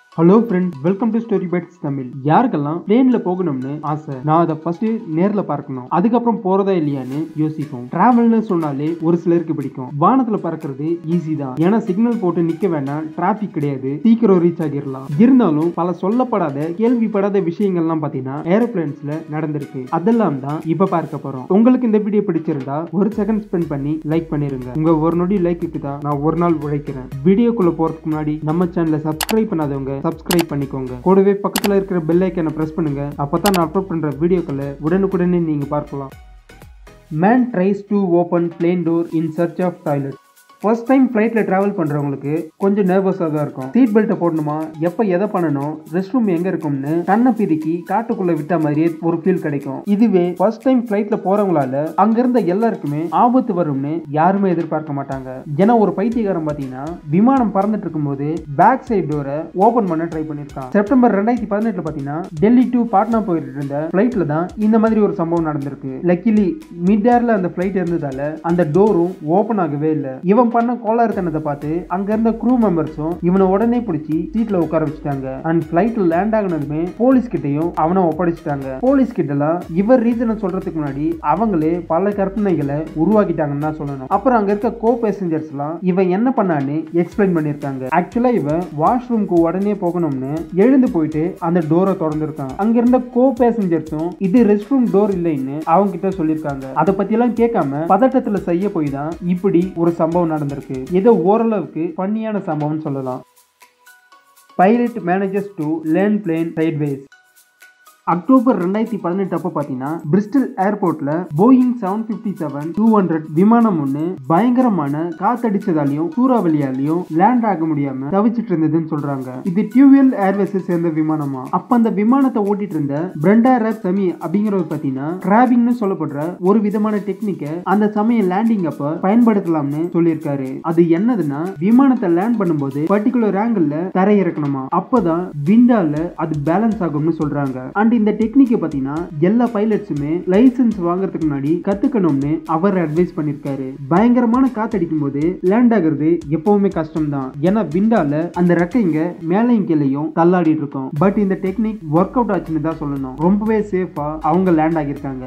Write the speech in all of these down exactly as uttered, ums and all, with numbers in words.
Hello friend, welcome to story bytes Tamil. யாருக்கெல்லாம் பிளேன்ல போகணும்னு ஆசை, நான் அதை ஃபர்ஸ்ட் நேர்ல பார்க்கணும், அதுக்கப்புறம் போறதா இல்லையான்னு யோசிப்போம். டிராவல்னு சொன்னாலே ஒரு சிலருக்கு பிடிக்கும். வானத்துல பறக்கிறது ஈஸி தான், ஏன்னா சிக்னல் போட்டு நிக்க வேண்டாம், டிராபிக் கிடையாது, சீக்கிரம் ரீச் ஆகிடலாம். இருந்தாலும் பல சொல்லப்படாத கேள்விப்படாத விஷயங்கள்லாம் பாத்தீங்கன்னா ஏரோப்ளேன்ஸ்ல நடந்திருக்கு. அதெல்லாம் தான் இப்ப பார்க்க போறோம். உங்களுக்கு இந்த வீடியோ பிடிச்சிருந்தா ஒரு செகண்ட் ஸ்பெண்ட் பண்ணி லைக் பண்ணிருங்க. உங்க ஒரு நொடி லைக்கு தான் நான் ஒரு நாள் உழைக்கிறேன். வீடியோக்குள்ள போறதுக்கு முன்னாடி நம்ம சேனலை சப்ஸ்கிரைப் பண்ணாதவங்க சப்ஸ்கிரைப் பண்ணிக்கோங்க. கூடவே பக்கத்துல இருக்கிற பெல் ஐகானை பிரஸ் பண்ணுங்க. அப்பதான் நான் அப்லோட் பண்ற வீடியோக்களை உடனுக்குடனே நீங்க பார்க்கலாம். Man tries to open plane door in search of toilet. First time ஃப்ளைட்டில் ட்ராவல் பண்ணுறவங்களுக்கு கொஞ்சம் நர்வஸாக தான் இருக்கும். சீட் பெல்ட்டை போடணுமா, எப்போ எதை பண்ணணும், ரெஸ்ட் ரூம் எங்கே இருக்கும்னு கண்ணை பிரிக்கி காட்டுக்குள்ளே விட்ட மாதிரியே ஒரு ஃபீல் கிடைக்கும். இதுவே ஃபர்ஸ்ட் டைம் ஃப்ளைட்டில் போகிறவங்களால அங்கிருந்த எல்லாருக்குமே ஆபத்து வரும்னு யாருமே எதிர்பார்க்க மாட்டாங்க. ஏன்னா ஒரு பைத்தியக்காரன் பார்த்தீங்கன்னா விமானம் பறந்துட்டு இருக்கும்போது பேக் சைட் டோரை ஓப்பன் பண்ண ட்ரை பண்ணியிருக்கான். செப்டம்பர் ரெண்டாயிரத்தி பதினெட்டுல பார்த்தீங்கன்னா டெல்லி டு பாட்னா போயிட்டு இருந்த ஃப்ளைட்டில் தான் இந்த மாதிரி ஒரு சம்பவம் நடந்திருக்கு. லக்கிலி மிட் ஏர்ல அந்த ஃப்ளைட் இருந்ததால அந்த டோரும் ஓப்பன் ஆகவே இல்லை. இவன் பண்ண கோளாறுத்தனத்தை பார்த்து அங்க இருந்த க்ரூ மெம்பர்ஸும் இவனை உடனே பிடிச்சி சீட்ல உட்கார வச்சுட்டாங்க. அண்ட் ஃபிளைட்ல லேண்ட் ஆகினதுமே போலீஸ் கிட்டையும் அவனை ஒப்படைச்சிட்டாங்க. போலீஸ் கிட்டலாம் இவர் ரீசனை சொல்றதுக்கு முன்னாடி அவங்களே பல கற்பனைகளை உருவாக்கிட்டாங்கன்னு தான் சொல்லணும். அப்புறம் அங்க இருக்க கோ பேசஞ்சர்ஸ் எல்லாம் இவன் என்ன பண்ணான்னு எக்ஸ்பிளைன் பண்ணிருக்காங்க. ஆக்சுவலா இவன் வாஷ்ரூம்க்கு உடனே போகணும்னு எழுந்து போயிட்டு அந்த டோரை திறந்திருக்கான். அங்க இருந்த கோ பேசஞ்சர்ஸும் இது ரெஸ்ட் ரூம் டோர் இல்லைன்னு அவங்க கிட்ட சொல்லிருக்காங்க. அதை பத்தி எல்லாம் கேட்காம பதட்டத்துல செய்ய போய் தான் இப்படி ஒரு சம்பவம் நடந்திருக்கு. ஏதோ ஓரளவுக்கு ஃபன்னியான சம்பவம் சொல்லலாம். Pilot manages to learn plane sideways. October ரெண்டாயிரத்தி பதினெட்டு அப்போ பார்த்தீங்கன்னா பிரிஸ்டல் ஏர்போர்ட்ல Boeing seven fifty seven two hundred விமானம் ஒன்று பயங்கரமான காத்தடிச்சதாலையும் சூறாவளியாலையும் லேண்ட் ஆக முடியாம தவிச்சிட்டு இருந்ததுன்னு சொல்றாங்க. இது டியூவல் ஏர்வேஸ் சேர்ந்த விமானமா. அப்ப அந்த விமானத்தை ஓட்டிட்டு இருந்த பிரண்டா ரேப் சமி அப்படிங்கிறவர் பார்த்தீங்கன்னா கிராபிங்னு சொல்லப்படுற ஒரு விதமான டெக்னிக்கை அந்த சமயம் லேண்டிங் அப்ப பயன்படுத்தலாம்னு சொல்லியிருக்காரு. அது என்னதுன்னா விமானத்தை லேண்ட் பண்ணும்போது பர்டிகுலர் ஆங்கிள் தரையிறக்கணுமா, அப்பதான் விண்டால அது பேலன்ஸ் ஆகும்னு சொல்றாங்க. அண்ட் இந்த டெக்னிக்கை பார்த்தீங்கன்னா எல்லா பைலட்ஸுமே லைசன்ஸ் வாங்குறதுக்கு முன்னாடி கத்துக்கணும்னு அவர் அட்வைஸ் பண்ணிருக்காரு. பயங்கரமான காத்தடிக்கும் போது லேண்ட் ஆகுறது எப்பவுமே கஷ்டம் தான், ஏன்னா விண்டால அந்த ரெக்கைங்க மேலையும் கீழையும் தள்ளாடிட்டு இருக்கும். பட் இந்த டெக்னிக் ஒர்க் அவுட் ஆச்சுன்னு தான் சொல்லணும். ரொம்பவே சேஃபா அவங்க லேண்ட் ஆகியிருக்காங்க.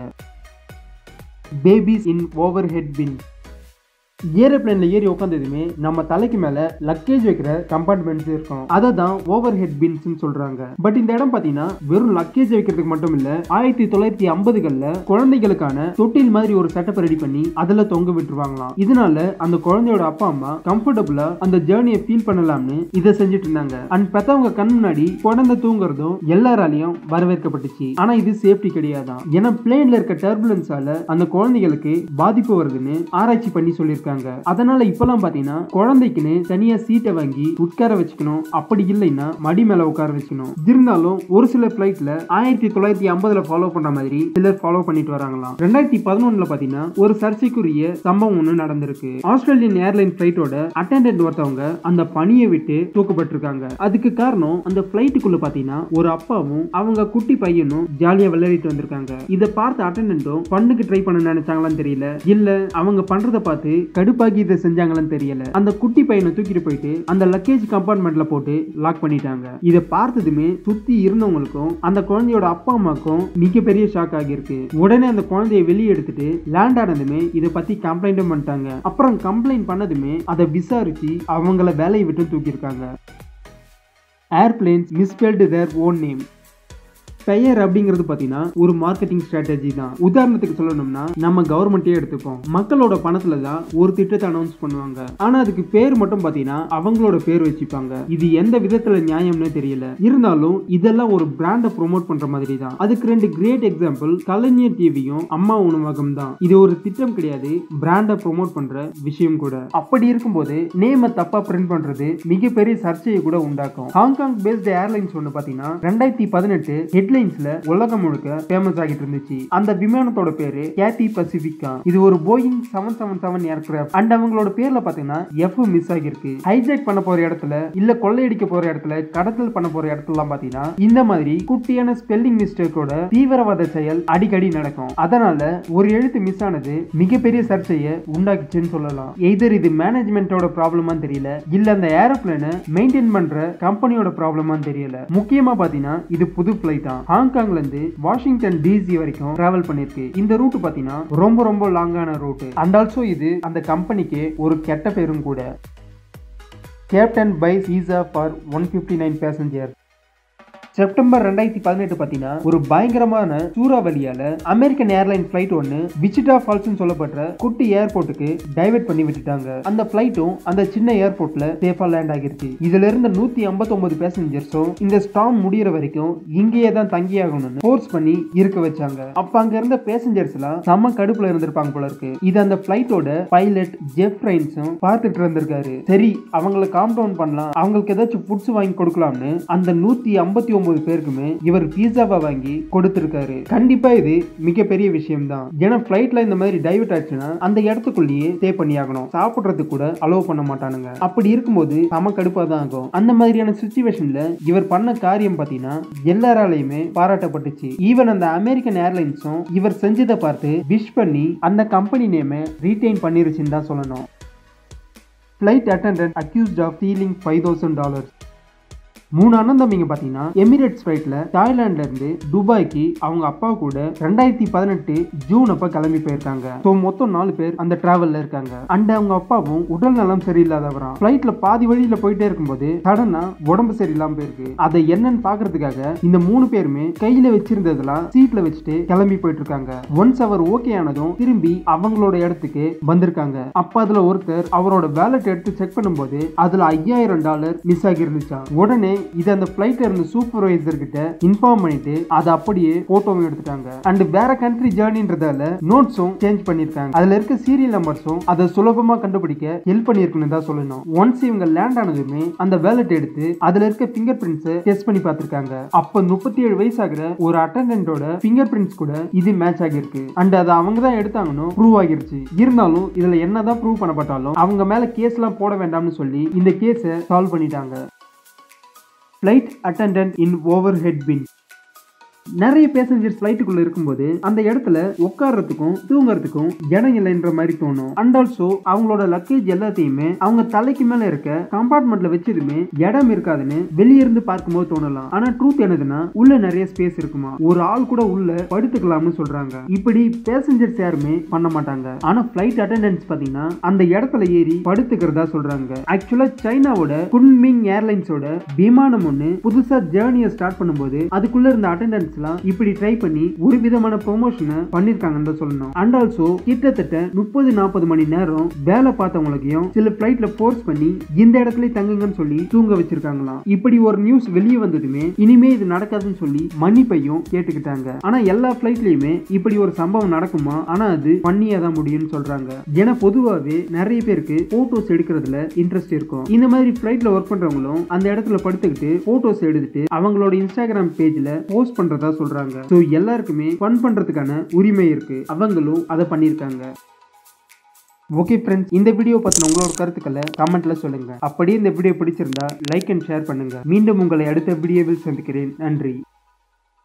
பேபிஸ் இன் ஓவர் ஹெட் பின். ஏரோப்ளேன்ல ஏறி உட்காந்ததுமே நம்ம தலைக்கு மேல லக்கேஜ் வைக்கிற கம்பார்ட்மெண்ட்ஸ் இருக்கும். அதை தான் ஓவர் ஹெட் பின்ஸ் சொல்றாங்க. பட் இந்த இடம் பாத்தீங்கன்னா வெறும் லக்கேஜ் வைக்கிறதுக்கு மட்டும் இல்ல, ஆயிரத்தி தொள்ளாயிரத்தி ஐம்பதுகள்ல குழந்தைகளுக்கான தொட்டில் மாதிரி ஒரு செட்டப் ரெடி பண்ணி அதுல தொங்க விட்டுருவாங்களாம். இதனால அந்த குழந்தையோட அப்பா அம்மா கம்ஃபர்டபுளா அந்த ஜேர்னியை ஃபீல் பண்ணலாம்னு இதை செஞ்சுட்டு இருந்தாங்க. அண்ட் பெத்தவங்க கண் முன்னாடி குழந்தை தூங்குறதும் எல்லாராலையும் வரவேற்கப்பட்டுச்சு. ஆனா இது சேஃப்டி கிடையாதான், ஏன்னா பிளேன்ல இருக்க டர்புலன்ஸால அந்த குழந்தைகளுக்கு பாதிப்பு வருதுன்னு ஆராய்ச்சி பண்ணி சொல்லியிருக்காங்க. அதனால இப்பெல்லாம் பாத்தீங்கன்னா குழந்தைக்குன்னு தனியா சீட்டை வாங்கி உட்கார வச்சுக்கணும், அப்படி இல்லைன்னா மடி மேல உட்கார வச்சுக்கணும். இருந்தாலும் ஒரு சில பிளைட்ல ஆயிரத்தி தொள்ளாயிரத்தி ஐம்பதுல ஃபாலோ பண்ற மாதிரி சிலர் ஃபாலோ பண்ணிட்டு வராங்களாம். ரெண்டாயிரத்தி பதினொன்னுல பாத்தீங்கன்னா ஒரு சர்ச்சைக்குரிய சம்பவம் ஒண்ணு நடந்திருக்கு. ஆஸ்திரேலியன் ஏர்லைன் பிளைட்டோட அட்டெண்டன்ட் ஒருத்தவங்க அந்த பணியை விட்டு தூக்கப்பட்டிருக்காங்க. அதுக்கு காரணம் அந்த பிளைட்டுக்குள்ள பாத்தீங்கன்னா ஒரு அப்பாவும் அவங்க குட்டி பையனும் ஜாலியா விளையாடிட்டு வந்திருக்காங்க. இதை பார்த்த அட்டெண்டன்ட்டும் பண்ணுக்கு ட்ரை பண்ண நினைச்சாங்களான்னு தெரியல, இல்ல அவங்க பண்றதை பார்த்து கடுப்பாகி இதை செஞ்சாங்களான்னு தெரியல. அந்த குட்டி பையனை தூக்கிட்டு போயிட்டு அந்த லக்கேஜ் கம்பார்ட்மெண்ட்ல போட்டு லாக் பண்ணிட்டாங்க. இதை பார்த்ததுமே சுத்தி இருந்தவங்களுக்கும் அந்த குழந்தையோட அப்பா அம்மாக்கும் மிகப்பெரிய ஷாக் ஆகியிருக்கு. உடனே அந்த குழந்தையை வெளியே எடுத்துட்டு லேண்ட் ஆனதுமே இதை பத்தி கம்ப்ளைண்டும் பண்ணிட்டாங்க. அப்புறம் கம்ப்ளைண்ட் பண்ணதுமே அதை விசாரிச்சு அவங்கள வேலையை விட்டு தூக்கியிருக்காங்க. Airplanes misspelled their own name. பெயர் அப்படிங்கிறது பாத்தீங்கன்னா ஒரு மார்க்கெட்டிங் ஸ்ட்ராட்டஜி தான். உதாரணத்துக்கு சொல்லணும்னா நம்ம கவர்மெண்ட்டே எடுத்துப்போம். மக்களோட பணத்துல தான் ஒரு திட்டத்தை அனௌன்ஸ் பண்ணுவாங்க, ஆனா அதுக்கு பேர் மட்டும் பாத்தீங்கன்னா அவங்களோட பேர் வச்சுப்பாங்க. இது எந்த விதத்துல நியாயம்னு தெரியல. இருந்தாலும் இதெல்லாம் ஒரு பிராண்டை ப்ரொமோட் பண்ற மாதிரி தான். அதுக்கு ரெண்டு கிரேட் எக்ஸாம்பிள் கலைஞர் டிவியும் அம்மா உணவகம் தான். இது ஒரு திட்டம் கிடையாது, பிராண்டை ப்ரொமோட் பண்ற விஷயம் கூட. அப்படி இருக்கும்போது நேம தப்பா பிரிண்ட் பண்றது மிகப்பெரிய சர்ச்சையை கூட உண்டாக்கும். ஹாங்காங் பேஸ்ட் ஏர்லைன்ஸ் ஒன்று பாத்தீங்கன்னா ரெண்டாயிரத்தி பதினெட்டு ஹெட் ஹெட்லைன்ஸ்ல உலகம் முழுக்க ஃபேமஸ் ஆகிட்டு இருந்துச்சு. அந்த விமானத்தோட பேரு கேத்தி பசிபிகா. இது ஒரு Boeing seven seven seven aircraft. And அவங்களோட பேர்ல பாத்தீங்கன்னா எஃப் மிஸ் ஆகிருக்கு. ஹைஜாக் பண்ண போற இடத்துல இல்ல கொள்ளையடிக்க போற இடத்துல கடத்தல் பண்ண போற இடத்துல பாத்தீங்கன்னா இந்த மாதிரி குட்டியான ஸ்பெல்லிங் மிஸ்டேக்கோட தீவிரவாத செயல் அடிக்கடி நடக்கும். அதனால ஒரு எழுத்து மிஸ் ஆனது மிகப்பெரிய சர்ச்சையை உண்டாக்குச்சுன்னு சொல்லலாம். எய்தர் இது மேனேஜ்மெண்டோட ப்ராப்ளமா தெரியல, இல்ல அந்த ஏரோப்ளேனை மெயின்டைன் பண்ற கம்பெனியோட ப்ராப்ளமா தெரியல. முக்கியமா பாத்தீங்கன்னா இது புது பிளைட் தான். ஹாங்காங்ல இருந்து வாஷிங்டன் டிசி வரைக்கும் டிராவல் பண்ணிருக்கு. இந்த ரூட் பாத்தீங்கன்னா ரொம்ப ரொம்ப லாங்கான ரூட். அண்ட் ஆல்சோ இது அந்த கம்பெனிக்கு ஒரு கெட்ட பேரும் கூட. Captain pays visa for one fifty nine passenger. September ரெண்டாயிரத்தி பதினெட்டு பாத்தீங்கன்னா ஒரு பயங்கரமான சூறாவளியால அமெரிக்கன் ஏர்லைன் பிளைட் ஒன்னு விச்சிட்டா ஃபால்ஸ் சொல்லப்படுற குட்டி ஏர்போர்ட்டுக்கு டைவர்ட் பண்ணி விட்டுட்டாங்க. அந்த பிளைட்டும் அந்த சின்ன ஏர்போர்ட்ல சேஃபா லேண்ட் ஆகிருச்சு. இதுல இருந்த நூத்தி ஐம்பத்தி ஒன்பது பேசஞ்சர்ஸும் இந்த ஸ்டார்ம் முடியற வரைக்கும் இங்கேயே தான் தங்கியாகணும்னு ஃபோர்ஸ் பண்ணி இருக்க வச்சாங்க. அப்ப அங்க இருந்த பேசஞ்சர்ஸ் எல்லாம் செம்ம கடுப்புல இருந்திருப்பாங்க போல இருக்கு. இது அந்த பிளைட்டோட பைலட் ஜெஃப் ரைன்ஸும் பார்த்துட்டு இருந்திருக்காரு. சரி அவங்களை காம் டவுன் பண்ணலாம், அவங்களுக்கு ஏதாச்சும் ஃபுட்ஸ் வாங்கி கொடுக்கலாம்னு அந்த நூத்தி ஐம்பத்தி ஒன்பது பேருக்குமே இவர் பீஸாவை வாங்கி கொடுத்திருக்காரு. கண்டிப்பா இது மிகப்பெரிய விஷயம் தான். ஏன்னா பிளைட்ல இந்த மாதிரி டைவர்ட் ஆச்சுன்னா அந்த இடத்துக்குள்ளேயே ஸ்டே பண்ணி ஆகணும். சாப்பிடுறதுக்கு கூட அலோவ் பண்ண மாட்டானுங்க. அப்படி இருக்கும்போது சம கடுப்பா தான் ஆகும். அந்த மாதிரியான சிச்சுவேஷன்ல இவர் பண்ண காரியம் பாத்தீங்கன்னா எல்லாராலையுமே பாராட்டப்பட்டுச்சு. ஈவன் அந்த அமெரிக்கன் ஏர்லைன்ஸும் இவர் செஞ்சதை பார்த்து விஷ் பண்ணி அந்த கம்பெனி நேமை ரீடைன் பண்ணிருச்சுன்னு தான் சொல்லணும். Flight attendant accused of stealing five thousand dollars. மூணு அண்ணன் தம்பிங்க பாத்தீங்கன்னா எமிரேட்ஸ் ஃபிளைட்ல தாய்லாந்துல இருந்து துபாய்க்கு அவங்க அப்பா கூட ரெண்டாயிரத்தி பதினெட்டு ஜூன் அப்ப கிளம்பி போயிருக்காங்க. சோ மொத்தம் நாலு பேர் அந்த டிராவல்ல இருக்காங்க. அண்ட் அவங்க அப்பாவும் உடல் நலம் சரியில்லாதவரா. பிளைட்ல பாதி வழியில போயிட்டே இருக்கும்போது சடனா உடம்பு சரியில்லாம போயிருக்கு. அதை என்னன்னு பாக்குறதுக்காக இந்த மூணு பேருமே கையில வச்சிருந்ததெல்லாம் சீட்ல வச்சுட்டு கிளம்பி போயிட்டு இருக்காங்க. ஒன்ஸ் அவர் ஓகே ஆனதும் திரும்பி அவங்களோட இடத்துக்கு வந்திருக்காங்க. அப்ப அதுல ஒருத்தர் அவரோட வேலட் எடுத்து செக் பண்ணும்போது அதுல ஐயாயிரம் டாலர் மிஸ் ஆகி இருந்துச்சா. உடனே இது அந்த பிளைட்ல இருந்த சூப்பர்வைசர் கிட்ட இன்ஃபார்ம் பண்ணிட்டு அதை அப்படியே போட்டோவும் எடுத்துட்டாங்க. அண்ட் வேற கண்ட்ரி ஜர்னின்றதால நோட்ஸும் சேஞ்ச் பண்ணிருக்காங்க. அதுல இருக்க சீரியல் நம்பர்ஸும் அதை சுலபமா கண்டுபிடிக்க ஹெல்ப் பண்ணிருக்குன்னு தான் சொல்லணும். ஒன்ஸ் இவங்க லேண்ட் ஆனதுமே அந்த வேலட் எடுத்து அதுல இருக்க பிங்கர் பிரிண்ட்ஸ் டெஸ்ட் பண்ணி பார்த்திருக்காங்க. அப்ப முப்பத்தி ஏழு வயசு ஆகிற ஒரு அட்டெண்டன்டோட பிங்கர் பிரிண்ட்ஸ் கூட இது மேட்ச் ஆகிருக்கு. அண்ட் அதை அவங்க தான் எடுத்தாங்கன்னு ப்ரூவ் ஆகிருச்சு. இருந்தாலும் இதுல என்னதான் ப்ரூவ் பண்ணப்பட்டாலும் அவங்க மேல கேஸ் எல்லாம் போட வேண்டாம்னு சொல்லி இந்த கேஸை சால்வ் பண்ணிட்டாங்க. Flight attendant in overhead bin. நிறைய பேசஞ்சர்ஸ் ஃபிளைட்டுக்குள்ள இருக்கும்போது அந்த இடத்துல உட்கார்றதுக்கும் தூங்குறதுக்கும் இடம் இல்லைன்ற மாதிரி தோணும். அண்ட் ஆல்சோ அவங்களோட லக்கேஜ் எல்லாத்தையுமே அவங்க தலைக்கு மேல இருக்க கம்பார்ட்மெண்ட்ல வச்சதுமே இடம் இருக்காதுன்னு வெளியே இருந்து பார்க்கும்போது தோணலாம். ஆனா ட்ரூத் என்னதுன்னா உள்ள நிறைய ஸ்பேஸ் இருக்குமா. ஒரு ஆள் கூட உள்ள படுத்துக்கலாம்னு சொல்றாங்க. இப்படி பேசஞ்சர்ஸ் யாருமே பண்ண மாட்டாங்க. ஆனா பிளைட் அட்டெண்டன்ஸ் பாத்தீங்கன்னா அந்த இடத்துல ஏறி படுத்துக்கிறதா சொல்றாங்க. ஆக்சுவலா சைனாவோட குன்மிங் ஏர்லைன்ஸோட விமானம் ஒண்ணு புதுசா ஜேர்னியை ஸ்டார்ட் பண்ணும்போது அதுக்குள்ள இருந்த அட்டெண்டன்ஸ் இப்படி ட்ரை பண்ணி ஒரு விதமான ப்ரொமோஷனை பண்ணிருக்காங்கன்னு சொல்லணும். அண்ட் ஆல்சோ கிட்டத்தட்ட முப்பது நாற்பது மணி நேரம் வேலை பார்த்தவங்களையும் சில பிளைட்ல போர்ஸ் பண்ணி இந்த இடத்துல தங்குங்கன்னு சொல்லி தூங்க வச்சிருக்காங்களாம். இப்படி ஒரு நியூஸ் வெளியே வந்ததுமே இனிமே இது நடக்காதுன்னு சொல்லி மன்னிப்பையும் கேட்டுக்கிட்டாங்க. ஆனா எல்லா பிளைட்லயுமே இப்படி ஒரு சம்பவம் நடக்குமா? ஆனா அது பண்ணியா தான் முடியும்னு சொல்றாங்க. ஏன்னா பொதுவாகவே நிறைய பேருக்கு போட்டோஸ் எடுக்கிறதுல இன்ட்ரெஸ்ட் இருக்கும். இந்த மாதிரி பிளைட்ல ஒர்க் பண்றவங்களும் அந்த இடத்துல படுத்துக்கிட்டு போட்டோஸ் எடுத்துட்டு அவங்களோட இன்ஸ்டாகிராம் பேஜ்ல போஸ்ட் பண்றதா சொல்றாங்க. சோ எல்லாருக்குமே ஃபன் பண்றதுக்கான உரிமை இருக்கு. அவங்களும் அதை பண்ணிருக்காங்க. ஓகே ஃப்ரெண்ட்ஸ், இந்த வீடியோ பத்தின உங்களோட கருத்துக்களை கமெண்ட்ல சொல்லுங்க. அப்படியே இந்த வீடியோ பிடிச்சிருந்தா லைக் அண்ட் ஷேர் பண்ணுங்க. மீண்டும் உங்களை அடுத்த வீடியோவில் சந்திக்கிறேன். நன்றி.